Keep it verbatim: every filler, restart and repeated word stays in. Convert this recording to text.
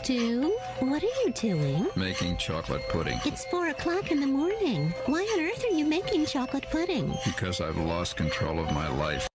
Stu, what are you doing? Making chocolate pudding. It's four o'clock in the morning. Why on earth are you making chocolate pudding? Because I've lost control of my life.